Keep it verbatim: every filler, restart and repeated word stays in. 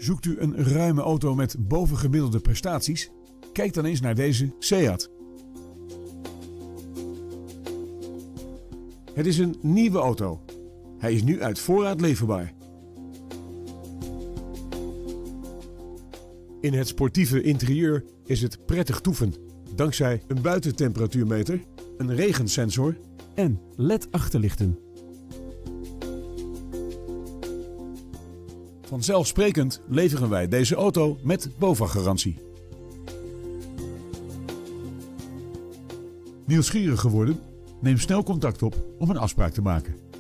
Zoekt u een ruime auto met bovengemiddelde prestaties? Kijk dan eens naar deze Seat. Het is een nieuwe auto. Hij is nu uit voorraad leverbaar. In het sportieve interieur is het prettig toeven, dankzij een buitentemperatuurmeter, een regensensor en L E D-achterlichten. Vanzelfsprekend leveren wij deze auto met BOVAG-garantie. Nieuwsgierig geworden? Neem snel contact op om een afspraak te maken.